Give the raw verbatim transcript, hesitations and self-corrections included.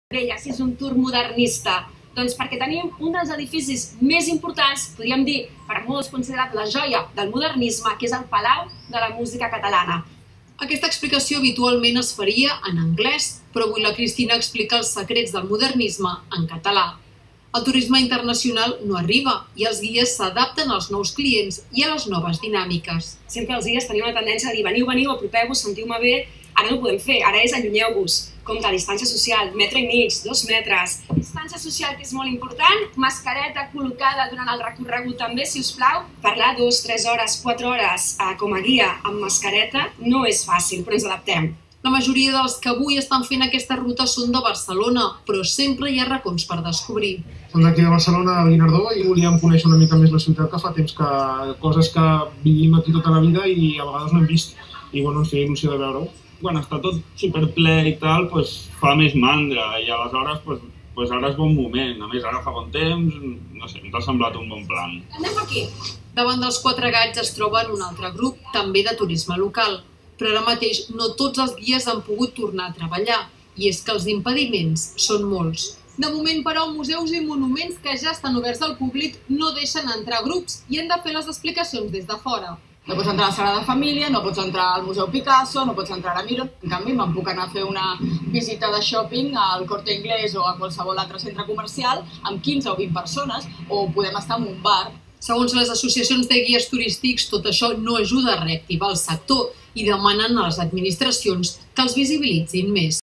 Vella, si és un tour modernista? Doncs perquè tenim un dels edificis més importants, podríem dir, per molts considerat la joia del modernisme, que és el Palau de la Música Catalana. Aquesta explicació habitualment es faria en anglès, però avui la Cristina explica els secrets del modernisme en català. El turisme internacional no arriba i els guies s'adapten als nous clients i a les noves dinàmiques. Sempre els guies teniu una tendència a dir veniu, veniu, apropeu-vos, sentiu-me bé. Ara no ho podem fer, ara és allunyeu-vos. Compte, distància social, metre i mig, dos metres. Distància social, que és molt important, mascareta col·locada durant el recorregut també, si us plau. Parlar dues, tres hores, quatre hores eh, com a guia amb mascareta no és fàcil, però ens adaptem. La majoria dels que avui estan fent aquesta ruta són de Barcelona, però sempre hi ha racons per descobrir. Som d'aquí de Barcelona, del Guinardó, i volíem conèixer una mica més la ciutat, que fa temps que coses que vivim aquí tota la vida i a vegades no hem vist. I bueno, ens feia il·lusió de veure-ho. Quan està tot superple i tal, pues, fa més mandra i aleshores pues, pues ara és bon moment. A més, ara fa bon temps, no sé, ens ha semblat un bon plan. Anem aquí. Davant dels Quatre Gats es troben un altre grup, també de turisme local, però ara mateix no tots els guies han pogut tornar a treballar, i és que els impediments són molts. De moment, però, museus i monuments que ja estan oberts al públic no deixen entrar grups i han de fer les explicacions des de fora. No pots entrar a la Sagrada Família, no pots entrar al Museu Picasso, no pots entrar a Miró. En canvi, me'n puc anar a fer una visita de shopping al Corte Inglés o a qualsevol altre centre comercial amb quinze o vint persones, o podem estar en un bar. Segons les associacions de guies turístics, tot això no ajuda a reactivar el sector i demanen a les administracions que els visibilitzin més.